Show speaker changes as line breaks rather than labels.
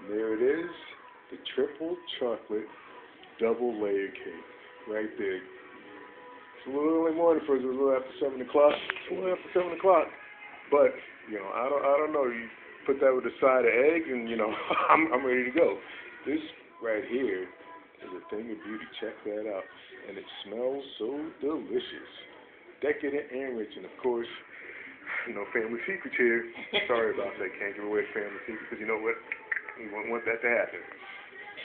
There it is, the triple chocolate double layer cake, right there. It's a little early morning for us. It's a little after 7 o'clock. It's a little after 7 o'clock. But I don't know. You put that with a side of eggs, and I'm ready to go. This right here is a thing of beauty. Check that out, and it smells so delicious, decadent and rich, and of course, family secrets here. Sorry about that. Can't give away family secrets because you know what? We wouldn't want that to happen.